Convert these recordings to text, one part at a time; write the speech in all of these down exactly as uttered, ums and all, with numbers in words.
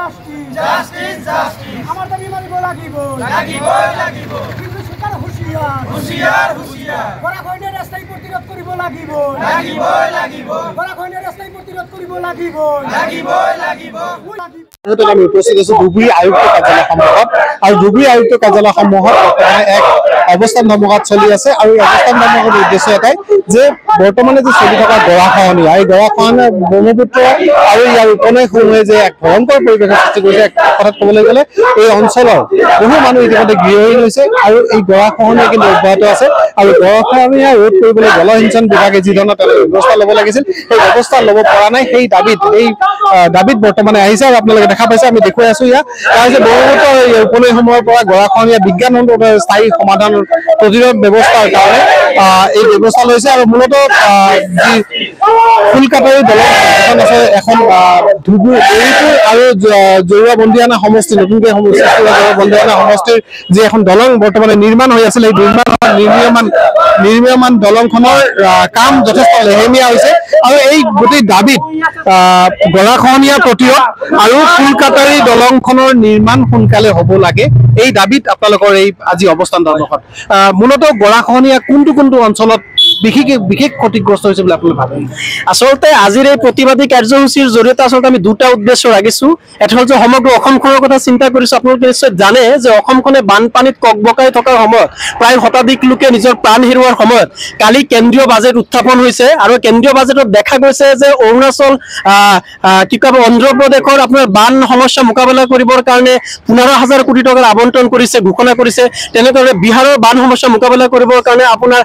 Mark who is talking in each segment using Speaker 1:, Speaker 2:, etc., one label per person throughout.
Speaker 1: Justice justice justice আমার দাবি মানিব লাগিব লাগিব লাগিব কিন্তু সরকার হুঁশিয়ার হুঁশিয়ার হুঁশিয়ার গড়াখহনীয়া রাস্তায় প্রতিরোধ কৰিব লাগিব লাগিব লাগিব গড়াখহনীয়া রাস্তায় প্রতিরোধ কৰিব লাগিব লাগিব লাগিব
Speaker 2: আমি উপস্থিত আছো ধুবুৰী আয়ুক্ত কাৰ্যালয় সন্মুখত আৰু ধুবুৰী আয়ুক্ত কাৰ্যালয় সন্মুখত বৰ্তমানে এক অৱস্থান ধৰ্মঘট চলি আছে আৰু এই অৱস্থান ধৰ্মঘটৰ উদ্দেশ্য এটাই যে বৰ্তমানে যে চলি থকা গৰাখহনীয়া এই গৰাখহনীয়া ব্ৰহ্মপুত্ৰ আৰু ইয়াৰ উপনৈসমূহে যে এক ভয়ংকৰ পৰিৱেশৰ সৃষ্টি কৰিছে। এক কথাত ক'বলৈ গ'লে এই অঞ্চলৰ বহু মানুহ ইতিমধ্যে গৃহহীন হৈছে আৰু এই গৰাখহনীয়া কিন্তু অব্যাহত আছে আৰু গৰাখহনীয়া ৰোধ কৰিবলৈ জলসিঞ্চন বিভাগে যি ধৰণৰ তেওঁলোকে ব্যৱস্থা ল'ব লাগিছিল সেই ব্যৱস্থা ল'ব পৰা নাই। সেই দাবীত এই দাবীত বৰ্তমানে আহিছে আৰু আপোনালোকে দেখা পাইছে আমি দেখুৱাই আছো ইয়াত যে ব্ৰহ্মপুত্ৰ উপনৈসমূহৰ পৰা গৰাখহনীয়া বিজ্ঞানসন্মত স্থায়ী সমাধান প্ৰতিৰোধ ব্যৱস্থাৰ কাৰণে এই ব্যৱস্থা লৈছে আৰু মূলতঃ যি ফুলকাটাৰী দলং এখন আছে এখন ধুবুৰী আৰু জৰুৱা বন্দিয়ানা সমষ্টি নতুনকৈ বন্দিয়ানা সমষ্টিৰ যি এখন দলং বৰ্তমানে নিৰ্মাণ হৈ আছিল এই নিৰ্মাণ নিৰ্মীয়মান নিৰ্মীয়মান দলংখনৰ কাম যথেষ্ট লেহেমীয়া হৈছে আৰু এই গোটেই দাবীত গৰাখহনীয়া প্ৰতিৰোধ আৰু ফুলকাটাৰী দলংখনৰ নিৰ্মাণ সোনকালে হ'ব লাগে এই দাবীত আপোনালোকৰ এই আজি অৱস্থান ধৰ্মঘট। মূলতঃ গৰাখহনীয়া কোনটো কোনটো অঞ্চলত বিশেষ বিশেষ ক্ষতিগ্ৰস্ত হৈছে বুলি আপোনালোকে ভাবে?
Speaker 3: আচলতে আজিৰ এই প্ৰতিবাদী কাৰ্যসূচীৰ জৰিয়তে আচলতে আমি দুটা উদ্দেশ্য ৰাখিছো। এটা হ'ল যে সমগ্ৰ অসমখনৰ কথা চিন্তা কৰিছো। আপোনালোকে নিশ্চয় জানে যে অসমখনে বানপানীত ককবকাই থকাৰ সময়ত প্ৰায় শতাধিক লোকে নিজৰ প্ৰাণ হেৰুৱাৰ সময়ত কালি কেন্দ্ৰীয় বাজেট উত্থাপন হৈছে আৰু কেন্দ্ৰীয় বাজেটত দেখা গৈছে যে অৰুণাচল কি কয় অন্ধ্ৰপ্ৰদেশৰ আপোনাৰ বান সমস্যা মোকাবিলা কৰিবৰ কাৰণে পোন্ধৰ হাজাৰ কোটি টকাৰ আবণ্টন কৰিছে ঘোষণা কৰিছে। তেনেদৰে বিহাৰৰ বান সমস্যা মোকাবিলা কৰিবৰ কাৰণে আপোনাৰ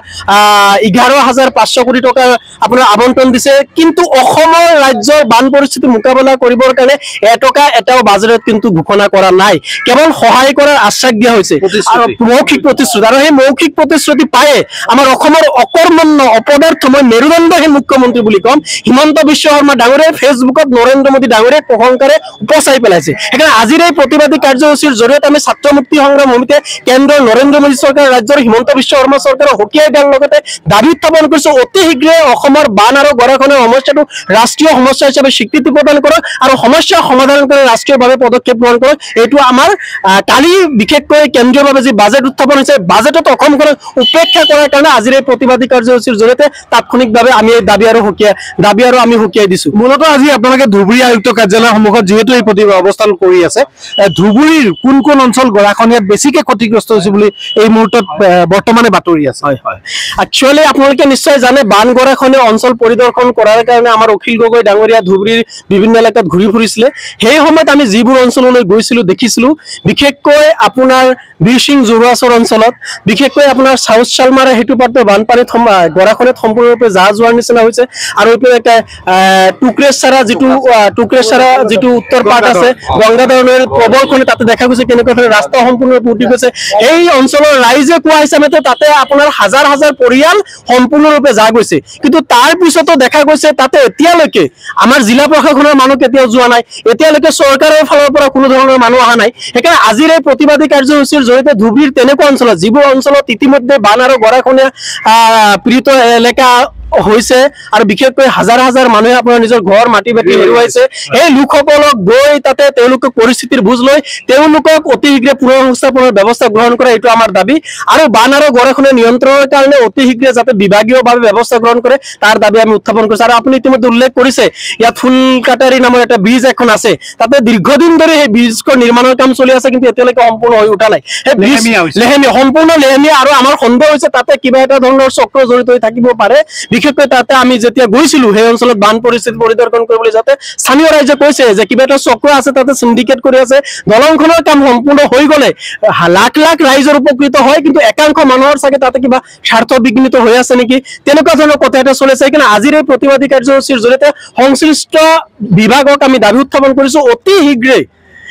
Speaker 3: এঘাৰ হাজাৰ পাঁচশ কোটি টকা আপোনাৰ আবণ্টন দিছে। কিন্তু অসমৰ ৰাজ্যৰ বান পৰিস্থিতি মোকাবিলা কৰিবৰ কাৰণে এটকা এটাও বাজেটত কিন্তু ঘোষণা কৰা নাই, কেৱল সহায় কৰাৰ আশ্বাস দিয়া হৈছে আৰু মৌখিক প্ৰতিশ্ৰুতি। আৰু সেই মৌখিক প্ৰতিশ্ৰুতি পায়ে আমাৰ অসমৰ অকৰ্মণ্য অপদাৰ্থ মই মেৰুদণ্ডহীন মুখ্যমন্ত্ৰী বুলি ক'ম হিমন্ত বিশ্ব শৰ্মা ডাঙৰীয়াই ফেচবুকত নৰেন্দ্ৰ মোদী ডাঙৰীয়াক প্ৰশংসাৰে উপচাই পেলাইছে। সেইকাৰণে আজিৰ এই প্ৰতিবাদী কাৰ্যসূচীৰ জৰিয়তে আমি ছাত্ৰ মুক্তি সংগ্ৰাম সমিতিয়ে কেন্দ্ৰৰ নৰেন্দ্ৰ মোদী চৰকাৰ ৰাজ্যৰ হিমন্ত বিশ্ব শৰ্মা চৰকাৰক সকীয়াই দিয়াৰ লগতে দাবী উত্থাপন কৰিছো অতি শীঘ্ৰে অসমৰ বান আৰু গৰাখহনীয়াৰ সমস্যাটো ৰাষ্ট্ৰীয় সমস্যা হিচাপে স্বীকৃতি প্ৰদান কৰক আৰু সমস্যা সমাধান কৰি ৰাষ্ট্ৰীয়ভাৱে পদক্ষেপ গ্ৰহণ কৰক। এইটো আমাৰ কালি বিশেষকৈ কেন্দ্ৰীয়ভাৱে যি বাজেট উত্থাপন হৈছে বাজেটত অসমখনক উপেক্ষা কৰাৰ কাৰণে আজিৰ এই প্ৰতিবাদী কাৰ্যসূচীৰ জৰিয়তে তাৎক্ষণিকভাৱে আমি এই দাবী আৰু সকীয়াই দাবী আৰু আমি সকীয়াই দিছো।
Speaker 2: মূলতঃ আজি আপোনালোকে ধুবুৰী আয়ুক্ত কাৰ্যালয়ৰ সন্মুখত যিহেতু এই প্ৰতিবাদ অৱস্থান কৰি আছে ধুবুৰীৰ কোন কোন অঞ্চল গৰাখহনীয়াত বেছিকে ক্ষতিগ্ৰস্ত হৈছে বুলি এই মুহূৰ্তত বৰ্তমানে বাতৰি আছে?
Speaker 3: হয় হয় একচুৱেলি আপোনালোকে নিশ্চয় জানে বান গৰাখহনীয়া অঞ্চল পৰিদৰ্শন কৰাৰ কাৰণে আমাৰ অখিল গগৈ ডাঙৰীয়া ধুবুৰীৰ বিভিন্ন এলেকাত ঘূৰি ফুৰিছিলে। সেই সময়ত আমি যিবোৰ অঞ্চললৈ গৈছিলো দেখিছিলো বিশেষকৈ আপোনাৰ বীৰসিং জৰুৱাচৰ অঞ্চলত বিশেষকৈ আপোনাৰ চাউথ চালমাৰা সেইটো পাৰ্টৰ বানপানীত গৰাখহনীয়াত সম্পূৰ্ণৰূপে যাহ যোৱাৰ নিচিনা হৈছে আৰু এইপিনে এটা টুক্ৰেচাৰা যিটো টুক্ৰেচাৰা যিটো উত্তৰ পাৰ্ট আছে গংগাধৰ নৈৰ প্ৰবলখনে তাতে দেখা গৈছে কেনেকুৱা ধৰণে ৰাস্তা সম্পূৰ্ণৰূপে উটি গৈছে। এই অঞ্চলৰ ৰাইজে কোৱা হিচাপে তাতে আপোনাৰ হাজাৰ হাজাৰ পৰিয়াল সম্পূৰ্ণৰূপে যা গৈছে, কিন্তু তাৰ পিছতো দেখা গৈছে তাতে এতিয়ালৈকে আমাৰ জিলা প্ৰশাসনৰ মানুহ কেতিয়াও যোৱা নাই, এতিয়ালৈকে চৰকাৰৰ ফালৰ পৰা কোনো ধৰণৰ মানুহ অহা নাই। সেইকাৰণে আজিৰ এই প্ৰতিবাদী কাৰ্যসূচীৰ জৰিয়তে ধুবুৰীৰ তেনেকুৱা অঞ্চলত যিবোৰ অঞ্চলত ইতিমধ্যে বান আৰু গৰাখহনীয়া পীড়িত এলেকা হৈছে আৰু বিশেষকৈ হাজাৰ হাজাৰ মানুহে আপোনাৰ নিজৰ ঘৰ মাটি বাটি হেৰুৱাইছে এই লোকসকলক গৈ তাতে তেওঁলোকক পৰিস্থিতিৰ বুজ লৈ তেওঁলোকক অতি শীঘ্ৰে পুনৰ সংস্থাপনৰ ব্যৱস্থা গ্ৰহণ কৰা এইটো আমাৰ দাবী আৰু বান আৰু গৰাখহনীয়া নিয়ন্ত্ৰণৰ কাৰণে অতি শীঘ্ৰে যাতে বিভাগীয়ভাৱে ব্যৱস্থা গ্ৰহণ কৰে তাৰ দাবী আমি উত্থাপন কৰিছো। আৰু আপুনি ইতিমধ্যে উল্লেখ কৰিছে ইয়াত ফুলকাটাৰী নামৰ এটা ব্ৰিজ এখন আছে, তাতে দীৰ্ঘদিন ধৰি সেই ব্ৰিজখন নিৰ্মাণৰ কাম চলি আছে কিন্তু এতিয়ালৈকে সম্পূৰ্ণ হৈ উঠা নাই। সেই ব্ৰিজ লেহেমীয়া সম্পূৰ্ণ লেহেমীয়া আৰু আমাৰ সন্দেহ হৈছে তাতে কিবা এটা ধৰণৰ চক্ৰ জড়িত হৈ থাকিব পাৰে। বিশেষকৈ তাতে আমি যেতিয়া গৈছিলো সেই অঞ্চলত বান পৰিস্থিতি পৰিদৰ্শন কৰিবলৈ যাতে স্থানীয় ৰাইজে কৈছে যে কিবা এটা চক্ৰ আছে তাতে সিন্ডিকেট কৰি আছে, দলংখনৰ কাম সম্পূৰ্ণ হৈ গলে লাখ লাখ ৰাইজৰ উপকৃত হয় কিন্তু একাংশ মানুহৰ চাগে তাতে কিবা স্বাৰ্থ বিঘ্নিত হৈ আছে নেকি তেনেকুৱা ধৰণৰ কথা এটা চলিছে। সেইকাৰণে আজিৰ এই প্ৰতিবাদী কাৰ্যসূচীৰ জৰিয়তে সংশ্লিষ্ট বিভাগক আমি দাবী উত্থাপন কৰিছো অতি শীঘ্ৰে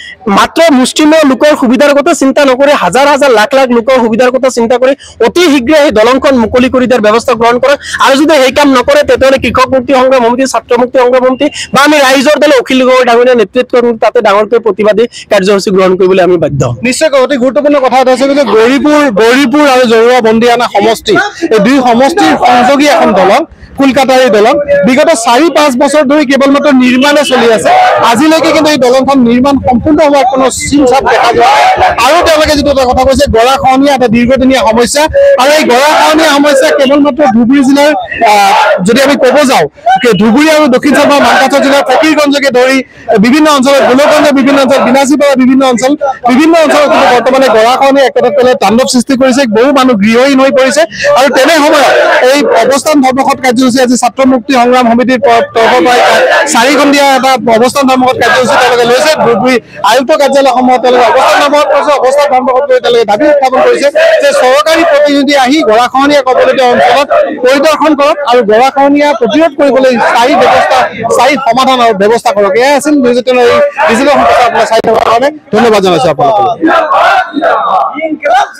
Speaker 3: মাত্ৰ মুষ্টিমেয় লোকৰ সুবিধাৰ কথা চিন্তা নকৰি হাজাৰ হাজাৰ লাখ লাখ লোকৰ সুবিধাৰ কথা চিন্তা কৰি অতি শীঘ্ৰে সেই দলংখন মুকলি কৰি দিয়াৰ ব্যৱস্থা গ্ৰহণ কৰক আৰু যদি সেই কাম নকৰে তেতিয়াহ'লে কৃষক মুক্তি সংগ্ৰাম সমিতি ছাত্ৰ মুক্তি সংগ্ৰাম সমিতি বা আমি ৰাইজৰ দলে অখিল গগৈ ডাঙৰীয়া নেতৃত্বত তাতে ডাঙৰকৈ প্ৰতিবাদী কাৰ্যসূচী গ্ৰহণ কৰিবলৈ আমি বাধ্য হ'ম।
Speaker 2: নিশ্চয়কৈ অতি গুৰুত্বপূৰ্ণ কথা এটা হৈছে যে গৌৰীপুৰ গৌৰীপুৰ আৰু জৰুৱা বন্দিয়ানা সমষ্টি এই দুই সমষ্টিৰ সংযোগী এখন দলং কলকাতাৰ এই দলং বিগত চাৰি পাঁচ বছৰ ধৰি কেৱল মাত্ৰ নিৰ্মাণে চলি আছে। আজিলৈকে কিন্তু এই দলংখন নিৰ্মাণ সম্পূৰ্ণ হোৱাৰ কোনো চিন চাপ দেখা যোৱা নাই আৰু তেওঁলোকে যিটো এটা কথা কৈছে গৰাখহনীয়া এটা দীৰ্ঘদিনীয়া সমস্যা আৰু এই গৰাখহনীয়া সমস্যা কেৱল মাত্ৰ ধুবুৰী জিলাৰ যদি আমি ক'ব যাওঁ ধুবুৰী আৰু দক্ষিণ চব্বিশ মানকাছাৰ জিলাৰ ফকীৰগঞ্জকে ধৰি বিভিন্ন অঞ্চলত গোলকগঞ্জৰ বিভিন্ন অঞ্চল বিনাচীপাৰা বিভিন্ন অঞ্চল বিভিন্ন অঞ্চলত কিন্তু বৰ্তমানে গৰাখহনীয়া একেটা তলে তাণ্ডৱ সৃষ্টি কৰিছে। বহু মানুহ গৃহহীন হৈ পৰিছে আৰু তেনে সময়ত এই অৱস্থান ধৰ্মঘট কাৰ্যসূচী আজি ছাত্ৰ মুক্তি সংগ্ৰাম সমিতিৰ তৰফৰ পৰা চাৰিখণ্ডীয়া এটা অৱস্থান ধৰ্মঘট কাৰ্যসূচী তেওঁলোকে লৈছে। ধুবুৰী আয়ুক্ত কাৰ্যালয়সমূহত তেওঁলোকে অৱস্থান ধৰ্মঘট কৰিছে। অৱস্থান ধৰ্মঘট কৰি তেওঁলোকে দাবী উত্থাপন কৰিছে যে চৰকাৰী প্ৰতিনিধি আহি গৰাখহনীয়া কবলিত অঞ্চলত পৰিদৰ্শন কৰক আৰু গৰাখহনীয়া প্ৰতিৰোধ কৰিবলৈ স্থায়ী ব্যৱস্থা স্থায়ী সমাধানৰ ব্যৱস্থা কৰক। এয়াই আছিল ডিজিটেল ডিজিটেল সম্প্ৰচাৰ আপোনাৰ চাই থকাৰ কাৰণে ধন্যবাদ জনাইছো আপোনালোকক।